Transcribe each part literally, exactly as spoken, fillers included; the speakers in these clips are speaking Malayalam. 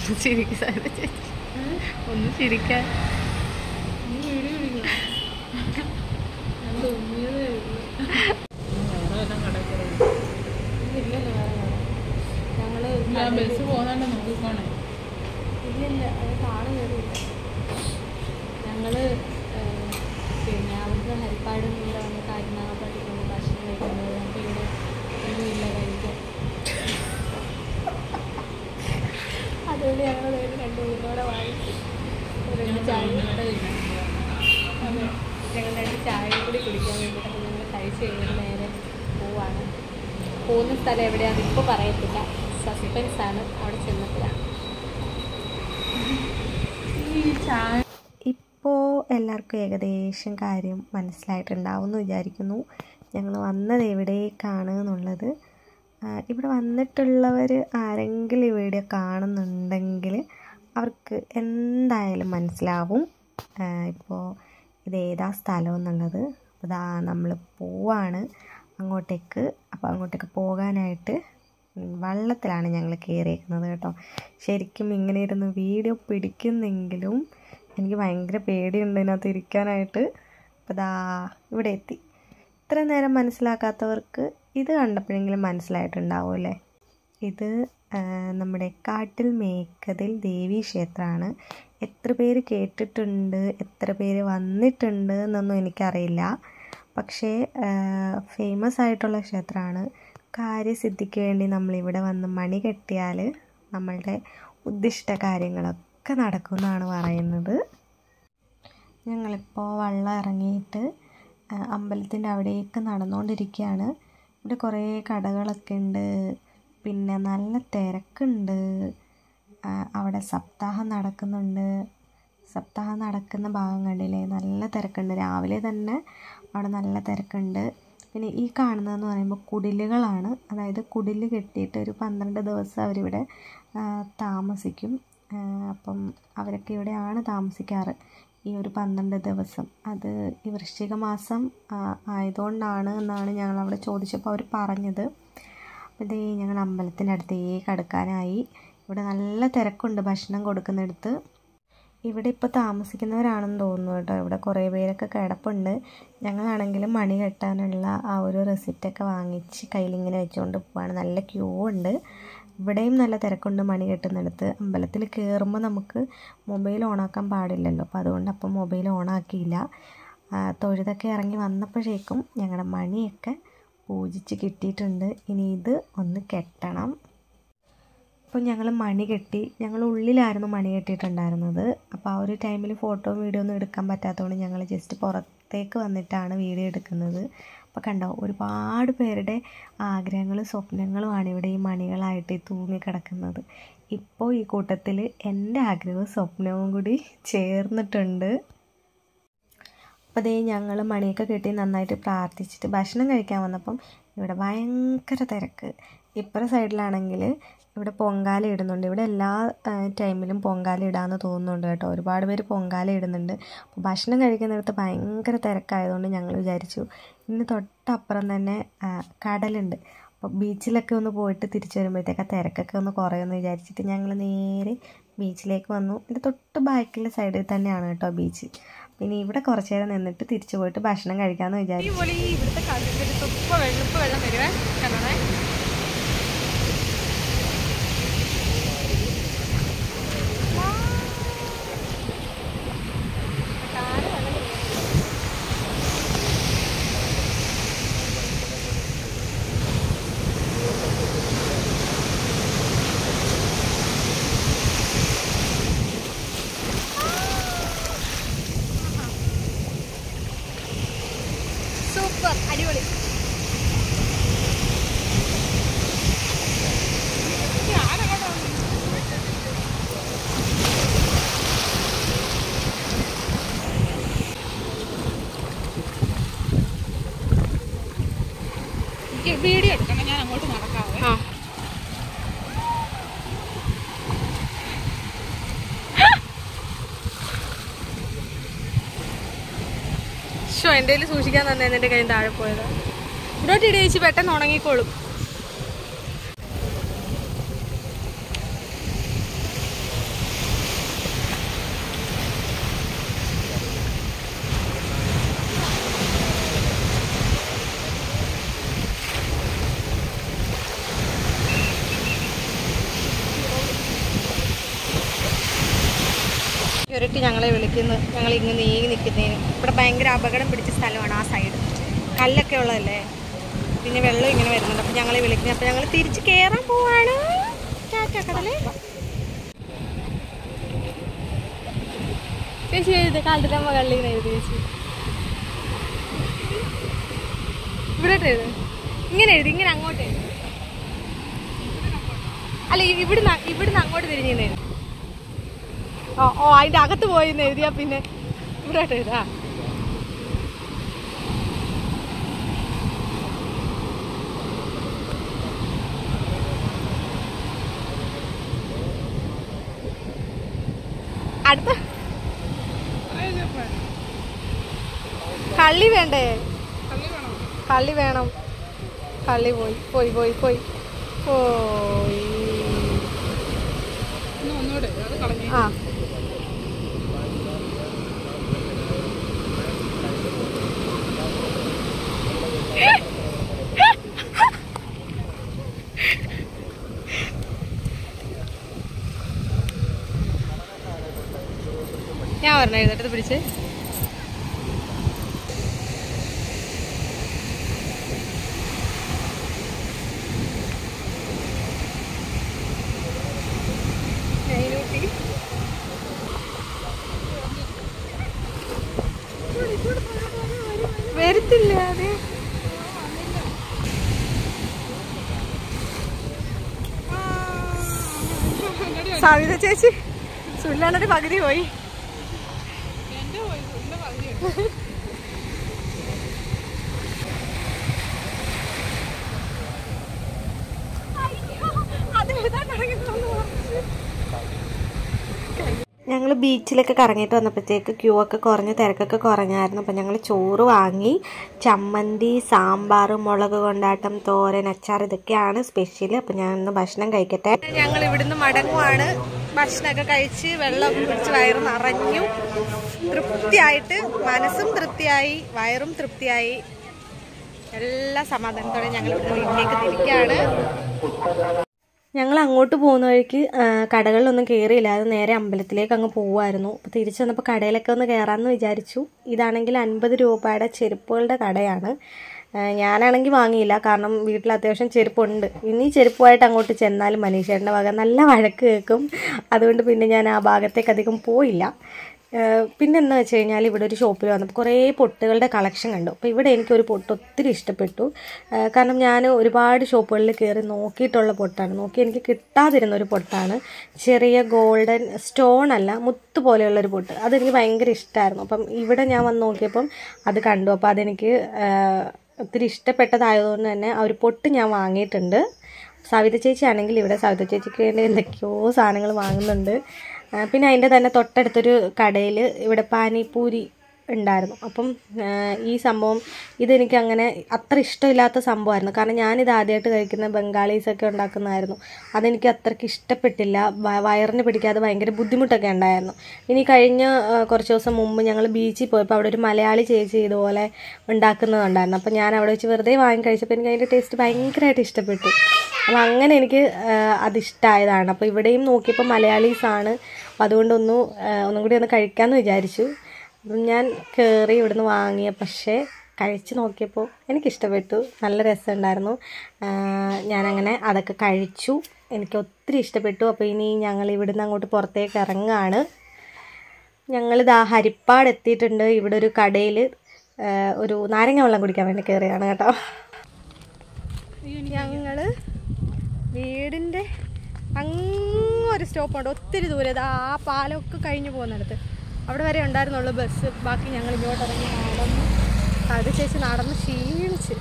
ചിരിക്കാൻ ഒന്ന് ചിരിക്കാൻ ഞങ്ങള് ബസ് പോകുന്നുണ്ട് നോക്കിക്കോണേ. ഇല്ലില്ല അത് കാണു കയറിയില്ല. ഞങ്ങള് പിന്നെ അവിടുത്തെ ഹരിപ്പാടും കൂടെ വന്ന് കാര്യനാഗപ്പള്ളിയിൽ കൊണ്ട് ഭക്ഷണം കഴിക്കുന്നത് നമുക്ക് ഇവിടെ ഒന്നുമില്ല കഴിക്കാൻ. അതുകൊണ്ട് ഞങ്ങൾ രണ്ട് വീട്ടിലൂടെ വാങ്ങിച്ചു രണ്ട് ചായ അതെ ഞങ്ങൾ രണ്ട് ചായ കൂടി കുടിക്കാൻ വേണ്ടിയിട്ട് അപ്പോൾ ഞങ്ങൾ കഴിച്ച് കഴിഞ്ഞിട്ട് നേരെ പോവാണ്. പോകുന്ന സ്ഥലം എവിടെയാണെന്ന് ഇപ്പോൾ പറയത്തില്ല, സസ്പെൻസ് ആണ്. അവിടെ ചെന്നിട്ടാണ് ഈ ചായ. ഇപ്പോൾ എല്ലാവർക്കും ഏകദേശം കാര്യം മനസ്സിലായിട്ടുണ്ടാവും എന്ന് വിചാരിക്കുന്നു. ഞങ്ങൾ വന്നത് എവിടേക്കാണ് എന്നുള്ളത്. ഇവിടെ വന്നിട്ടുള്ളവർ ആരെങ്കിലും ഈ വീഡിയോ കാണുന്നുണ്ടെങ്കിൽ അവർക്ക് എന്തായാലും മനസ്സിലാവും ഇപ്പോൾ ഇതേതാ സ്ഥലം എന്നുള്ളത്. അതാ നമ്മൾ പോവാണ് അങ്ങോട്ടേക്ക്. അപ്പോൾ അങ്ങോട്ടേക്ക് പോകാനായിട്ട് വള്ളത്തിലാണ് ഞങ്ങൾ കയറിയിരിക്കുന്നത് കേട്ടോ. ശരിക്കും ഇങ്ങനെ ഇരുന്ന് വീഡിയോ പിടിക്കുന്നെങ്കിലും എനിക്ക് ഭയങ്കര പേടിയുണ്ട് ഇതിനകത്ത് ഇരിക്കാനായിട്ട്. അപ്പോൾ ദാ ഇവിടെ എത്തി. ഇത്ര നേരം മനസ്സിലാക്കാത്തവർക്ക് ഇത് കണ്ടപ്പോഴെങ്കിലും മനസ്സിലായിട്ടുണ്ടാവും അല്ലേ. ഇത് നമ്മുടെ കാട്ടിൽ മേക്കതിൽ ദേവീ ക്ഷേത്രമാണ്. എത്ര പേര് കേട്ടിട്ടുണ്ട് എത്ര പേര് വന്നിട്ടുണ്ട് എന്നൊന്നും എനിക്കറിയില്ല. പക്ഷേ ഫേമസ് ആയിട്ടുള്ള ക്ഷേത്രമാണ്. കാര്യസിദ്ധിക്ക് വേണ്ടി നമ്മളിവിടെ വന്ന് മണി കെട്ടിയാൽ നമ്മളുടെ ഉദ്ദിഷ്ട കാര്യങ്ങളൊക്കെ നടക്കുമെന്നാണ് പറയുന്നത്. ഞങ്ങളിപ്പോൾ വള്ളം ഇറങ്ങിയിട്ട് അമ്പലത്തിൻ്റെ അവിടേക്ക് നടന്നുകൊണ്ടിരിക്കുകയാണ്. ഇവിടെ കുറേ കടകളൊക്കെ ഉണ്ട്, പിന്നെ നല്ല തിരക്കുണ്ട്. അവിടെ സപ്താഹം നടക്കുന്നുണ്ട്. സപ്താഹം നടക്കുന്ന ഭാഗം കണ്ടില്ലേ, നല്ല തിരക്കുണ്ട്. രാവിലെ തന്നെ അവിടെ നല്ല തിരക്കുണ്ട്. പിന്നെ ഈ കാണുന്നതെന്ന് പറയുമ്പോൾ കുടിലുകളാണ്. അതായത് കുടിൽ കെട്ടിയിട്ട് ഒരു പന്ത്രണ്ട് ദിവസം അവരിവിടെ താമസിക്കും. അപ്പം അവരൊക്കെ ഇവിടെയാണ് താമസിക്കാറ് ഈ ഒരു പന്ത്രണ്ട് ദിവസം. അത് ഈ വൃശ്ചിക മാസം ആയതുകൊണ്ടാണ് എന്നാണ് ഞങ്ങൾ അവിടെ ചോദിച്ചപ്പോൾ അവർ പറഞ്ഞത്. അപ്പോൾ ഇതേ ഞങ്ങൾ അമ്പലത്തിൻ്റെ അടുത്തേക്ക് അടുക്കാനായി. ഇവിടെ നല്ല തിരക്കുണ്ട് ഭക്ഷണം കൊടുക്കുന്നിടത്ത്. ഇവിടെ ഇപ്പോൾ താമസിക്കുന്നവരാണെന്ന് തോന്നുന്നു കേട്ടോ. ഇവിടെ കുറേ പേരൊക്കെ കിടപ്പുണ്ട്. ഞങ്ങളാണെങ്കിലും മണി കെട്ടാനുള്ള ആ ഒരു റെസിപ്റ്റൊക്കെ വാങ്ങിച്ച് കയ്യിലിങ്ങനെ വെച്ചുകൊണ്ട് പോവാണ്. നല്ല ക്യൂ ഉണ്ട്. ഇവിടെയും നല്ല തിരക്കുണ്ട് മണി കെട്ടുന്നിടത്ത്. അമ്പലത്തിൽ കയറുമ്പോൾ നമുക്ക് മൊബൈൽ ഓണാക്കാൻ പാടില്ലല്ലോ, അപ്പോൾ അതുകൊണ്ട് അപ്പം മൊബൈൽ ഓണാക്കിയില്ല. തൊഴുതൊക്കെ ഇറങ്ങി വന്നപ്പോഴേക്കും ഞങ്ങളുടെ മണിയൊക്കെ പൂജിച്ച് കിട്ടിയിട്ടുണ്ട്. ഇനി ഇത് ഒന്ന് കെട്ടണം. അപ്പോൾ ഞങ്ങൾ മണി കെട്ടി. ഞങ്ങൾ ഉള്ളിലായിരുന്നു മണി കെട്ടിയിട്ടുണ്ടായിരുന്നത്. അപ്പോൾ ആ ഒരു ടൈമിൽ ഫോട്ടോ വീഡിയോ ഒന്നും എടുക്കാൻ പറ്റാത്തതുകൊണ്ട് ഞങ്ങൾ ജസ്റ്റ് പുറത്തേക്ക് വന്നിട്ടാണ് വീഡിയോ എടുക്കുന്നത്. അപ്പോൾ കണ്ടോ, ഒരുപാട് പേരുടെ ആഗ്രഹങ്ങളും സ്വപ്നങ്ങളുമാണ് ഇവിടെ ഈ മണികളായിട്ട് തൂങ്ങിക്കിടക്കുന്നത്. ഇപ്പോൾ ഈ കൂട്ടത്തിൽ എൻ്റെ ആഗ്രഹവും സ്വപ്നവും കൂടി ചേർന്നിട്ടുണ്ട്. അപ്പോൾ അതേ ഞങ്ങൾ മണിയൊക്കെ കെട്ടി നന്നായിട്ട് പ്രാർത്ഥിച്ചിട്ട് ഭക്ഷണം കഴിക്കാൻ വന്നപ്പം ഇവിടെ ഭയങ്കര തിരക്ക്. ഇപ്പുറ സൈഡിലാണെങ്കിൽ ഇവിടെ പൊങ്കാല ഇടുന്നുണ്ട്. ഇവിടെ എല്ലാ ടൈമിലും പൊങ്കാല ഇടാമെന്ന് തോന്നുന്നുണ്ട് കേട്ടോ. ഒരുപാട് പേര് പൊങ്കാല ഇടുന്നുണ്ട്. അപ്പോൾ ഭക്ഷണം കഴിക്കുന്നിടത്ത് ഭയങ്കര തിരക്കായതുകൊണ്ട് ഞങ്ങൾ വിചാരിച്ചു ഇന്ന് തൊട്ടപ്പുറം തന്നെ കടലുണ്ട്. അപ്പോൾ ബീച്ചിലൊക്കെ ഒന്ന് പോയിട്ട് തിരിച്ചു വരുമ്പോഴത്തേക്ക് ആ തിരക്കൊക്കെ ഒന്ന് കുറയുമെന്ന് വിചാരിച്ചിട്ട് ഞങ്ങൾ നേരെ ബീച്ചിലേക്ക് വന്നു. എൻ്റെ തൊട്ട് ബാക്കിലെ സൈഡിൽ തന്നെയാണ് കേട്ടോ ബീച്ച്. പിന്നെ ഇവിടെ കുറച്ച് നേരം നിന്നിട്ട് തിരിച്ചു പോയിട്ട് ഭക്ഷണം കഴിക്കാമെന്ന് വിചാരിച്ചു. ഇവിടുത്തെ വെള്ളം വെള്ളം വരുവേ കണ്ടോണേ. സൂപ്പർ, അടിപൊളി. വീഡിയോ എടുക്കണം, ഞാൻ അങ്ങോട്ട് നടക്കാവേ. ആ ഷോ എൻ്റെ കയ്യിൽ സൂക്ഷിക്കാൻ തന്നെ എൻ്റെ കയ്യിൽ താഴെ പോയത്. ഇവിടോട്ട് ഇടയിച്ച് പെട്ടെന്ന് ഉണങ്ങിക്കോളും. ഒരിട്ട് ഞങ്ങളെ വിളിക്കുന്നു, ഞങ്ങൾ ഇങ്ങനെ നീങ്ങി നിൽക്കുന്നതിന്. ഇവിടെ ഭയങ്കര അപകടം പിടിച്ച സ്ഥലമാണ് ആ സൈഡ്, കല്ലൊക്കെ ഉള്ളതല്ലേ, പിന്നെ വെള്ളം ഇങ്ങനെ വരുന്നുണ്ട്. അപ്പം ഞങ്ങളെ വിളിക്കുന്നത്. അപ്പം ഞങ്ങൾ തിരിച്ച് കയറാൻ പോവാണ്. ടാറ്റാ കടലേ. ചേച്ചി എഴുതി കണ്ടിട്ടമ്മ കള്ളിന്ന് എഴുതി ചേച്ചി. ഇവിടെ എഴുതി, ഇങ്ങനെ എഴുതി, ഇങ്ങനെ അങ്ങോട്ട് എഴുതി. അല്ല ഇവിടുന്ന് ഇവിടുന്ന് അങ്ങോട്ട് തിരിഞ്ഞെന്ന് എഴുതി. ഓ ഓ അതിൻ്റെ അകത്ത് പോയിന്ന് എഴുതിയാ പിന്നെ ഇവിടെ എഴുതാ. അടുത്ത കള്ളി വേണ്ടേ? കള്ളി വേണം. കള്ളി പോയി പോയി പോയി പോയി പോയി ആ ഞാൻ പറഞ്ഞ എഴുതട്ടത് പിടിച്ച്. വരത്തില്ല അതെ. സവിത ചേച്ചി സുല്ലാനൊരു പകുതി പോയി. ഞങ്ങൾ ബീച്ചിലൊക്കെ കറങ്ങിയിട്ട് വന്നപ്പോഴത്തേക്ക് ക്യൂ ഒക്കെ കുറഞ്ഞ് തിരക്കൊക്കെ കുറഞ്ഞായിരുന്നു. അപ്പം ഞങ്ങൾ ചോറ് വാങ്ങി. ചമ്മന്തി, സാമ്പാർ, മുളക് കൊണ്ടാട്ടം, തോരൻ, അച്ചാർ, ഇതൊക്കെയാണ് സ്പെഷ്യൽ. അപ്പം ഞാൻ ഒന്ന് ഭക്ഷണം കഴിക്കട്ടെ. ഞങ്ങൾ ഇവിടുന്ന് മടങ്ങുവാണ്. ഭക്ഷണമൊക്കെ കഴിച്ച് വെള്ളമൊക്കെ കുടിച്ച് വയറ് നിറഞ്ഞു. തൃപ്തിയായിട്ട്, മനസ്സും തൃപ്തിയായി, വയറും തൃപ്തിയായി, എല്ലാ സമാധാനത്തോടെ ഞങ്ങൾ ഇവിടുന്ന് വീട്ടിലേക്ക് തിരിക്കുകയാണ്. ഞങ്ങൾ അങ്ങോട്ട് പോകുന്ന വഴിക്ക് കടകളിലൊന്നും കയറിയില്ല. അത് നേരെ അമ്പലത്തിലേക്ക് അങ്ങ് പോകുമായിരുന്നു. അപ്പോൾ തിരിച്ചു വന്നപ്പോൾ കടയിലൊക്കെ ഒന്ന് കയറാമെന്ന് വിചാരിച്ചു. ഇതാണെങ്കിൽ അൻപത് രൂപയുടെ ചെരുപ്പുകളുടെ കടയാണ്. ഞാനാണെങ്കിൽ വാങ്ങിയില്ല, കാരണം വീട്ടിൽ അത്യാവശ്യം ചെരുപ്പുണ്ട്. ഇനി ചെരുപ്പുമായിട്ട് അങ്ങോട്ട് ചെന്നാലും മനീഷേട്ടൻ്റെ വക നല്ല വഴക്ക് കേൾക്കും. അതുകൊണ്ട് പിന്നെ ഞാൻ ആ ഭാഗത്തേക്ക് അധികം പോയില്ല. പിന്നെ എന്താ വെച്ച് കഴിഞ്ഞാൽ ഇവിടെ ഒരു ഷോപ്പിൽ വന്നപ്പോൾ കുറേ പൊട്ടുകളുടെ കളക്ഷൻ കണ്ടു. അപ്പോൾ ഇവിടെ എനിക്കൊരു പൊട്ട് ഒത്തിരി ഇഷ്ടപ്പെട്ടു. കാരണം ഞാൻ ഒരുപാട് ഷോപ്പുകളിൽ കയറി നോക്കിയിട്ടുള്ള പൊട്ടാണ്. നോക്കി എനിക്ക് കിട്ടാതിരുന്നൊരു പൊട്ടാണ്. ചെറിയ ഗോൾഡൻ സ്റ്റോൺ അല്ല, മുത്ത് പോലെയുള്ളൊരു പൊട്ട്. അതെനിക്ക് ഭയങ്കര ഇഷ്ടമായിരുന്നു. അപ്പം ഇവിടെ ഞാൻ വന്ന് നോക്കിയപ്പം അത് കണ്ടു. അപ്പോൾ അതെനിക്ക് ഒത്തിരി ഇഷ്ടപ്പെട്ടതായതുകൊണ്ട് തന്നെ ആ ഒരു പൊട്ട് ഞാൻ വാങ്ങിയിട്ടുണ്ട്. സവിത ചേച്ചി ആണെങ്കിൽ ഇവിടെ സവിത ചേച്ചിക്ക് വേണ്ടി എന്തൊക്കെയോ സാധനങ്ങൾ വാങ്ങുന്നുണ്ട്. പിന്നെ അതിൻ്റെ തന്നെ തൊട്ടടുത്തൊരു കടയിൽ ഇവിടെ പാനിപൂരി ഉണ്ടായിരുന്നു. അപ്പം ഈ സംഭവം ഇതെനിക്ക് അങ്ങനെ അത്ര ഇഷ്ടമില്ലാത്ത സംഭവമായിരുന്നു. കാരണം ഞാനിത് ആദ്യമായിട്ട് കഴിക്കുന്ന ബംഗാളീസൊക്കെ ഉണ്ടാക്കുന്നതായിരുന്നു. അതെനിക്ക് അത്രയ്ക്ക് ഇഷ്ടപ്പെട്ടില്ല. വയറിന് പിടിക്കാതെ ഭയങ്കര ബുദ്ധിമുട്ടൊക്കെ ഉണ്ടായിരുന്നു. ഇനി കഴിഞ്ഞ കുറച്ച് ദിവസം മുമ്പ് ഞങ്ങൾ ബീച്ചിൽ പോയപ്പോൾ അവിടെ ഒരു മലയാളി ചേച്ചി ഇതുപോലെ ഉണ്ടാക്കുന്നതുണ്ടായിരുന്നു. അപ്പോൾ ഞാൻ അവിടെ വെച്ച് വെറുതെ വാങ്ങി കഴിച്ചപ്പോൾ എനിക്ക് അതിൻ്റെ ടേസ്റ്റ് ഭയങ്കരമായിട്ട് ഇഷ്ടപ്പെട്ടു. അപ്പോൾ അങ്ങനെ എനിക്ക് അതിഷ്ടമായതാണ്. അപ്പോൾ ഇവിടെയും നോക്കിയപ്പോൾ മലയാളീസാണ്. അപ്പോൾ അതുകൊണ്ടൊന്നു ഒന്നും കൂടി ഒന്ന് കഴിക്കാമെന്ന് വിചാരിച്ചു. അപ്പം ഞാൻ കയറി ഇവിടുന്ന് വാങ്ങിയ, പക്ഷേ കഴിച്ച് നോക്കിയപ്പോൾ എനിക്കിഷ്ടപ്പെട്ടു, നല്ല രസമുണ്ടായിരുന്നു. ഞാനങ്ങനെ അതൊക്കെ കഴിച്ചു, എനിക്ക് ഒത്തിരി ഇഷ്ടപ്പെട്ടു. അപ്പോൾ ഇനി ഞങ്ങൾ ഇവിടുന്ന് അങ്ങോട്ട് പുറത്തേക്ക് ഇറങ്ങുകയാണ്. ഞങ്ങളിതാ ഹരിപ്പാട് എത്തിയിട്ടുണ്ട്. ഇവിടെ ഒരു കടയിൽ ഒരു നാരങ്ങ വെള്ളം കുടിക്കാൻ വേണ്ടി കയറിയാണ് കേട്ടോ. ഞങ്ങൾ വീടിൻ്റെ അങ്ങൊരു സ്റ്റോപ്പുണ്ട്, ഒത്തിരി ദൂരം. ആ പാലമൊക്കെ കഴിഞ്ഞ് പോകുന്നിടത്ത് അവിടെ വരെ ഉണ്ടായിരുന്നുള്ളൂ ബസ്. ബാക്കി ഞങ്ങൾ ഇങ്ങോട്ട് ഇറങ്ങി നടന്ന്, അത് ചേച്ചി നടന്ന് ക്ഷീണിച്ച്.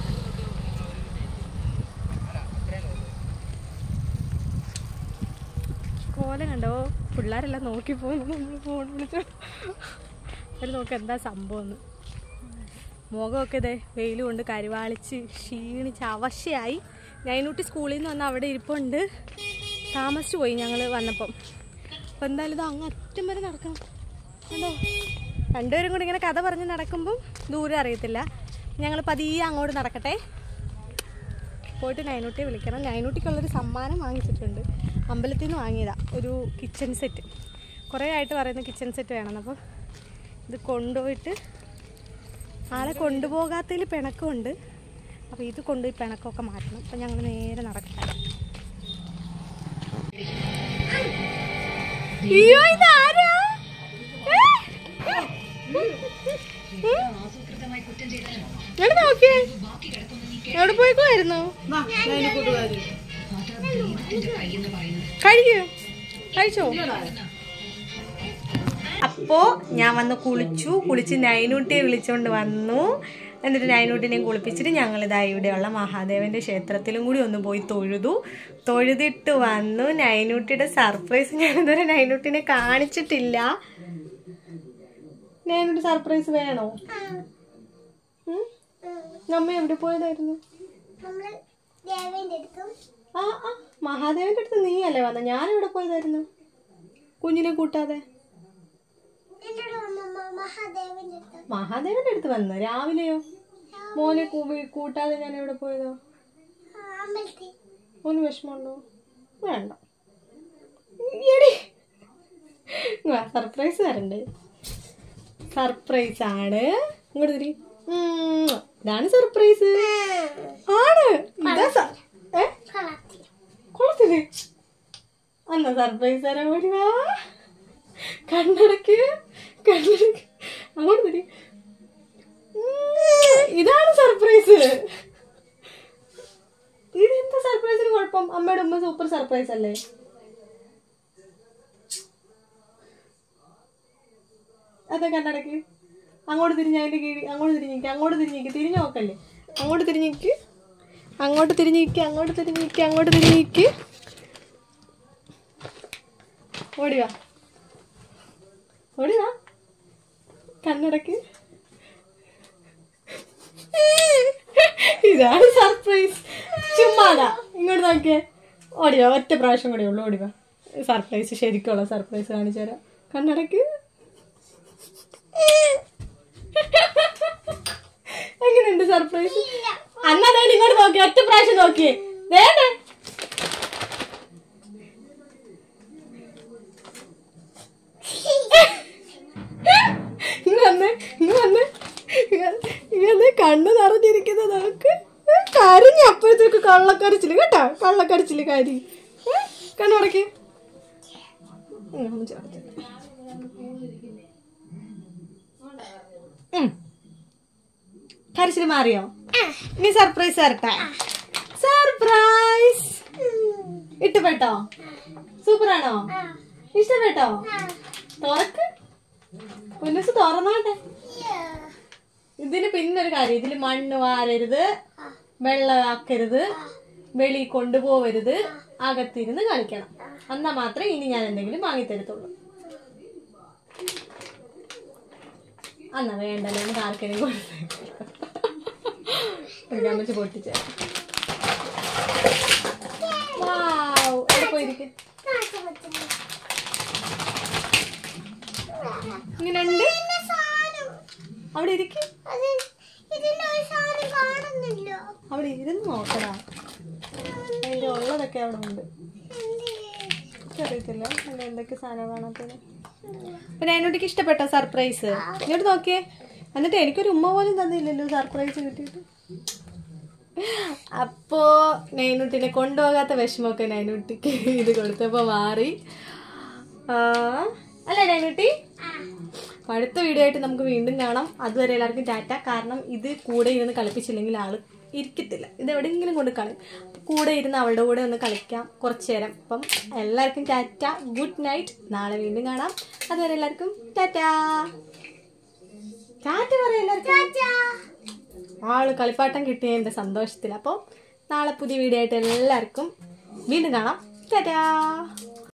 കോലം കണ്ടോ, പിള്ളേരെല്ലാം നോക്കി പോകുന്നു. നമ്മൾ ഫോൺ വിളിച്ചോ അവർ നോക്കി എന്താ സംഭവം എന്ന്. മുഖമൊക്കെ ഇതേ വെയിൽ കൊണ്ട് കരുവാളിച്ച് ക്ഷീണിച്ച് അവശയായി. നൈനൂട്ടി സ്കൂളിൽ നിന്ന് വന്ന് അവിടെ ഇരിപ്പുണ്ട്. താമസിച്ചു പോയി ഞങ്ങൾ വന്നപ്പം. അപ്പം എന്തായാലും ഇത് അങ്ങ് അറ്റം വരെ നടക്കണം. കണ്ടോ, രണ്ടുപേരും കൂടി ഇങ്ങനെ കഥ പറഞ്ഞ് നടക്കുമ്പം ദൂരം അറിയത്തില്ല. ഞങ്ങൾ പതിയെ അങ്ങോട്ട് നടക്കട്ടെ. പോയിട്ട് നൈനൂട്ടിയെ വിളിക്കണം. നൈനൂട്ടിക്കുള്ളൊരു സമ്മാനം വാങ്ങിച്ചിട്ടുണ്ട്, അമ്പലത്തിൽ നിന്ന് വാങ്ങിയതാണ്, ഒരു കിച്ചൺ സെറ്റ്. കുറേ ആയിട്ട് പറയുന്ന കിച്ചൺ സെറ്റ് വേണമെന്ന്. അപ്പോൾ ഇത് കൊണ്ടുപോയിട്ട് ആളെ കൊണ്ടുപോകാത്തതിൽ പിണക്കമുണ്ട്. അപ്പോൾ ഇത് കൊണ്ടുപോയി പിണക്കമൊക്കെ മാറ്റണം. അപ്പോൾ ഞങ്ങൾ നേരെ നടക്കാം. അയ്യോ ഇതാരാ? എവിടെ നോക്കിയേ? എവിടെ പോയിക്കുമായിരുന്നു? കഴിക്കോ കഴിച്ചോ? അപ്പോൾ ഞാൻ വന്ന് കുളിച്ചു. കുളിച്ച് നൈനൂട്ടിയെ വിളിച്ചുകൊണ്ട് വന്നു. എന്നിട്ട് നൈനൂട്ടിനെയും കുളിപ്പിച്ചിട്ട് ഞങ്ങളിതാ ഇവിടെയുള്ള മഹാദേവൻ്റെ ക്ഷേത്രത്തിലും കൂടി ഒന്ന് പോയി തൊഴുതു. തൊഴുതിട്ട് വന്നു. നൈനൂട്ടിയുടെ സർപ്രൈസ് ഞാനിതുവരെ നൈനൂട്ടിനെ കാണിച്ചിട്ടില്ല. നൈനൂട്ടി സർപ്രൈസ് വേണോ? നമ്മ എവിടെ പോയതായിരുന്നു? ആ ആ മഹാദേവന്റെ അടുത്ത് നീ അല്ലേ വന്ന? ഞാൻ എവിടെ പോയതായിരുന്നു കുഞ്ഞിനെ കൂട്ടാതെ? മഹാദേവന്റെ അടുത്ത് വന്നു. രാവിലെയോ? മോനെ കൂട്ടാതെ ഞാൻ എവിടെ പോയതോ? മോന് വിഷമമുണ്ടോ? വേണ്ട. സർപ്രൈസ് തരണ്ടേ? സർപ്രൈസ് ആണ്. ഇങ്ങോട്ട് തിരി. ഇതാണ് സർപ്രൈസ്. ആണ് കുളത്തില് അന്ന സർപ്രൈസ് തരാൻ വേണ്ടി വാ. കണ്ണടക്ക് കണ്ണടക്ക്. അങ്ങോട്ട് തിരി. ഇതാണ് സർപ്രൈസ്. ഇതെന്താ സർപ്രൈസിന് കുഴപ്പം? അമ്മയുടെ ഉമ്മ സൂപ്പർ സർപ്രൈസ് അല്ലേ? അതെ കണ്ണടക്ക്. അങ്ങോട്ട് തിരിഞ്ഞ് അതിൻ്റെ കീഴ് അങ്ങോട്ട് തിരിഞ്ഞിക്ക്. അങ്ങോട്ട് തിരിഞ്ഞിക്ക്. തിരിഞ്ഞു നോക്കല്ലേ? അങ്ങോട്ട് തിരിഞ്ഞിക്ക്. അങ്ങോട്ട് തിരിഞ്ഞിക്ക്. അങ്ങോട്ട് തിരിഞ്ഞിക്ക്. അങ്ങോട്ട് തിരിഞ്ഞിക്ക്. ഓടിവാ ഓടിവാ. കണ്ണടക്ക്. ഇതാണ് സർപ്രൈസ്. ചുമ്മാതാ. ഇങ്ങോട്ട് നോക്കിയേ. ഓടിവാ. ഒറ്റ പ്രാവശ്യം കൂടെ ഉള്ളു. ഓടിവാ. സർപ്രൈസ് ശരിക്കുള്ള സർപ്രൈസ് കാണിച്ചു തരാം. കണ്ണടക്ക്. എങ്ങനെയുണ്ട് സർപ്രൈസ്? അന്നാ ഇങ്ങോട്ട് നോക്കി. ഒറ്റ പ്രാവശ്യം നോക്കിയേ. വേണ്ട. ഇങ്ങനെ ഇങ്ങനെ ഇങ്ങനെ കണ്ണ് നിറഞ്ഞിരിക്കുന്ന നമുക്ക് കരിഞ്ഞ അപ്പോഴത്തേക്ക് കള്ളക്കരച്ചില് കേട്ടാ. കള്ളക്കരച്ചില് കരി. കണ്ണടക്ക്. കരച്ചില് മാറിയോ? ഇനി സർപ്രൈസ് തരട്ടെ. സർപ്രൈസ്. ഇഷ്ടപ്പെട്ടോ? സൂപ്പറാണോ? ഇഷ്ടപ്പെട്ടോ? തുറക്ക്. പൊന്നൂസ് തുറന്നോട്ടെ. ഇതിന് പിന്നൊരു കാര്യം. ഇതില് മണ്ണ് വാരരുത്, വെള്ളമാക്കരുത്, വെളി കൊണ്ടുപോവരുത്, അകത്തിരുന്ന് കളിക്കണം. എന്നാ മാത്രമേ ഇനി ഞാൻ എന്തെങ്കിലും വാങ്ങിത്തരത്തുള്ളൂ. എന്നാ വേണ്ടല്ലോ. നമുക്ക് ആർക്കെങ്കിലും കൊടുക്കാൻ വെച്ച് പൊട്ടിച്ച. എവിടെ പോയിരിക്കും? ഇങ്ങനെയുണ്ട്. അവിടെ ഇരിക്കും. അവിടെ ഇരുന്ന് നോക്കടാ. അതിന്റെ ഉള്ളതൊക്കെ അവിടെ ഉണ്ട്. അറിയത്തില്ല അതിന്റെ എന്തൊക്കെ സാധനം കാണാത്തത്. അപ്പൊ നൈനൂട്ടിക്ക് ഇഷ്ടപ്പെട്ടോ സർപ്രൈസ്? ഇങ്ങോട്ട് നോക്കിയേ. എന്നിട്ട് എനിക്കൊരു ഉമ്മ പോലും തന്നില്ലല്ലോ സർപ്രൈസ് കിട്ടിയിട്ട്. അപ്പോ നൈനൂട്ടിനെ കൊണ്ടുപോകാത്ത വിഷമമൊക്കെ നൈനൂട്ടിക്ക് ഇത് കൊടുത്തപ്പോ മാറി. അല്ലേ നൈനൂട്ടി? അടുത്ത വീഡിയോ ആയിട്ട് നമുക്ക് വീണ്ടും കാണാം. അതുവരെ എല്ലാവർക്കും ടാറ്റ. കാരണം ഇത് കൂടെ ഇരുന്ന് കളിപ്പിച്ചില്ലെങ്കിൽ ആള് ഇരിക്കത്തില്ല. ഇത് എവിടെയെങ്കിലും കൊണ്ട് കളി. കൂടെ ഇരുന്ന് അവളുടെ കൂടെ ഒന്ന് കളിക്കാം കുറച്ചു നേരം. അപ്പം എല്ലാവർക്കും ടാറ്റ. Good night. നാളെ വീണ്ടും കാണാം. അതുവരെ എല്ലാവർക്കും ടാറ്റ. ടാറ്റ പറയാം എല്ലാവർക്കും. ആള് കളിപ്പാട്ടം കിട്ടിയ എൻ്റെ സന്തോഷത്തിൽ. അപ്പോൾ നാളെ പുതിയ വീഡിയോ ആയിട്ട് എല്ലാവർക്കും വീണ്ടും കാണാം. ടാറ്റ.